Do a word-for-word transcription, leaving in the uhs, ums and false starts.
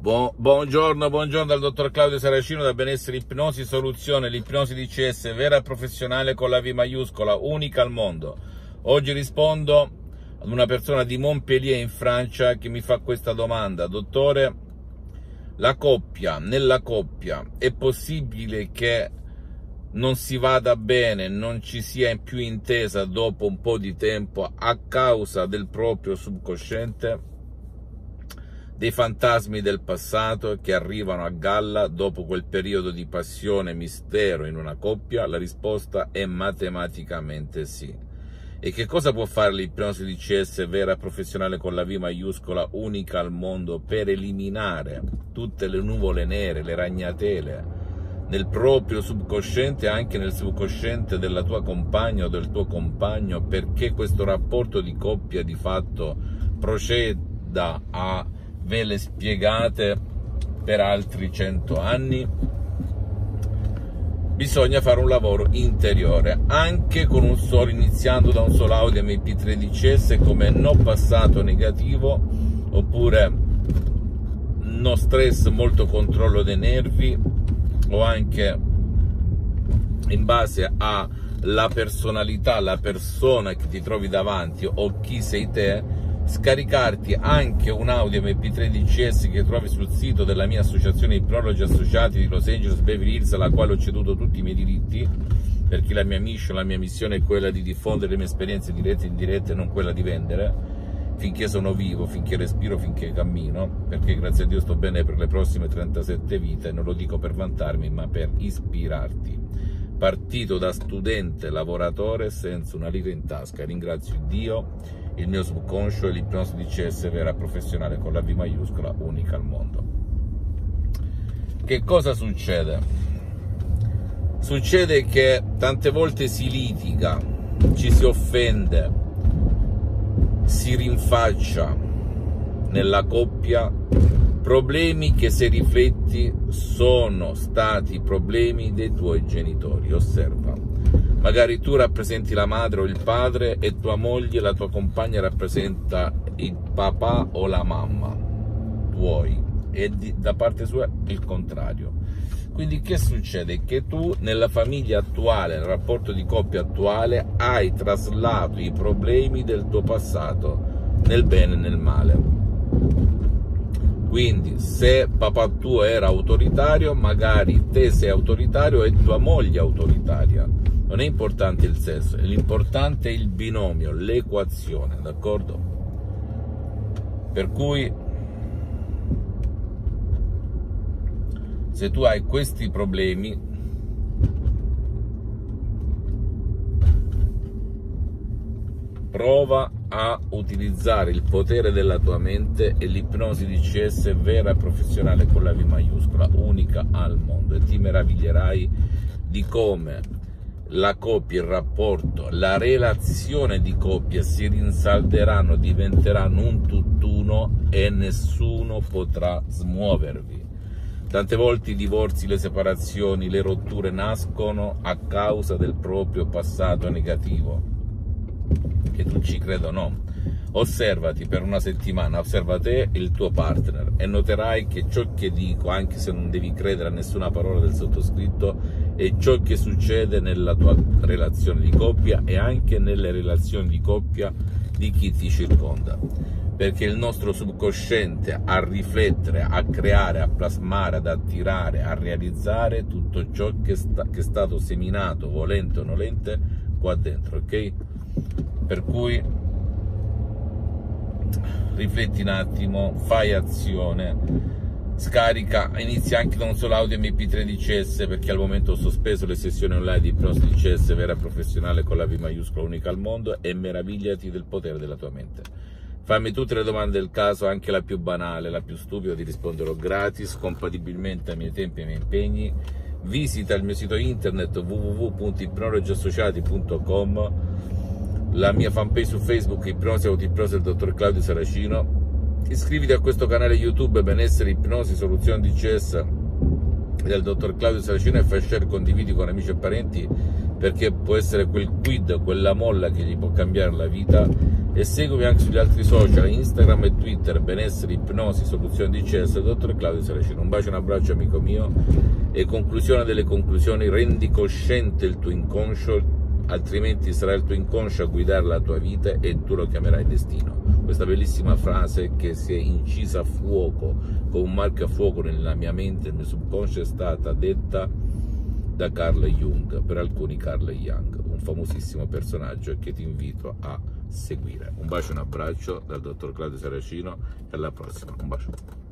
Buon, buongiorno, buongiorno dal dottor Claudio Saracino da Benessere Ipnosi Soluzione, l'ipnosi D C S vera e professionale con la V maiuscola, unica al mondo. Oggi rispondo ad una persona di Montpellier in Francia che mi fa questa domanda: dottore, la coppia, nella coppia è possibile che non si vada bene, non ci sia più intesa dopo un po' di tempo a causa del proprio subconsciente? Dei fantasmi del passato che arrivano a galla dopo quel periodo di passione e mistero in una coppia? La risposta è matematicamente sì. E che cosa può fare l'ipnosi D C S vera e professionale con la V maiuscola, unica al mondo, per eliminare tutte le nuvole nere, le ragnatele nel proprio subconsciente e anche nel subconsciente della tua compagna o del tuo compagno, perché questo rapporto di coppia di fatto proceda a vele spiegate per altri cento anni? Bisogna fare un lavoro interiore, anche con un solo, iniziando da un solo audio M P tre D C S come no passato negativo, oppure no stress, molto controllo dei nervi, o anche in base alla personalità, la persona che ti trovi davanti o chi sei te, scaricarti anche un audio M P tre D C S che trovi sul sito della mia associazione Ipnologi Associati di Los Angeles Beverly Hills, alla quale ho ceduto tutti i miei diritti, perché la mia mission, la mia missione è quella di diffondere le mie esperienze dirette e indirette, non quella di vendere, finché sono vivo, finché respiro, finché cammino, perché grazie a Dio sto bene per le prossime trentasette vite, non lo dico per vantarmi ma per ispirarti. Partito da studente lavoratore senza una lira in tasca, ringrazio Dio, il mio subconscio e l'ipnosi D C S vera professionale con la V maiuscola, unica al mondo. Che cosa succede? Succede che tante volte si litiga, ci si offende, si rinfaccia nella coppia, problemi che, se rifletti, sono stati problemi dei tuoi genitori. Osserva, magari tu rappresenti la madre o il padre e tua moglie, la tua compagna, rappresenta il papà o la mamma tuoi, e di, da parte sua il contrario. Quindi che succede? Che tu nella famiglia attuale, nel rapporto di coppia attuale, hai traslato i problemi del tuo passato nel bene e nel male. Quindi se papà tuo era autoritario, magari te sei autoritario e tua moglie è autoritaria. Non è importante il sesso, l'importante è il binomio, l'equazione, d'accordo? Per cui se tu hai questi problemi, prova a utilizzare il potere della tua mente e l'ipnosi D C S vera e professionale con la V maiuscola, unica al mondo, e ti meraviglierai di come la coppia, il rapporto, la relazione di coppia si rinsalderanno, diventeranno un tutt'uno e nessuno potrà smuovervi. Tante volte i divorzi, le separazioni, le rotture nascono a causa del proprio passato negativo. Che tu ci creda o no, osservati per una settimana, osserva te e il tuo partner e noterai che ciò che dico, anche se non devi credere a nessuna parola del sottoscritto, è ciò che succede nella tua relazione di coppia e anche nelle relazioni di coppia di chi ti circonda, perché il nostro subconsciente a riflettere, a creare, a plasmare, ad attirare, a realizzare tutto ciò che, sta, che è stato seminato, volente o nolente, qua dentro, ok? Per cui rifletti un attimo, fai azione, scarica, inizia anche da un solo audio M P tre D C S, perché al momento ho sospeso le sessioni online di ipnosi D C S vera e professionale con la V maiuscola, unica al mondo, e meravigliati del potere della tua mente. Fammi tutte le domande del caso, anche la più banale, la più stupida, ti risponderò gratis, compatibilmente ai miei tempi e ai miei impegni. Visita il mio sito internet w w w punto ipnologi associati punto com, la mia fanpage su Facebook Ipnosi Autoipnosi del dottor Claudio Saracino. Iscriviti a questo canale YouTube Benessere Ipnosi Soluzione D C S del dottor Claudio Saracino e fai share, condividi con amici e parenti, perché può essere quel quid, quella molla che gli può cambiare la vita e seguimi anche sugli altri social, Instagram e Twitter, benessere, ipnosi, soluzioni D C S, dottor Claudio Saracino. Un bacio, un abbraccio amico mio, e conclusione delle conclusioni: rendi cosciente il tuo inconscio, altrimenti sarà il tuo inconscio a guidare la tua vita e tu lo chiamerai destino. Questa bellissima frase che si è incisa a fuoco, con un marchio a fuoco nella mia mente, nel mio subconscio, è stata detta da Carl Jung, per alcuni Carl Jung, un famosissimo personaggio che ti invito a seguire. Un bacio e un abbraccio dal dottor Claudio Saracino e alla prossima. Un bacio.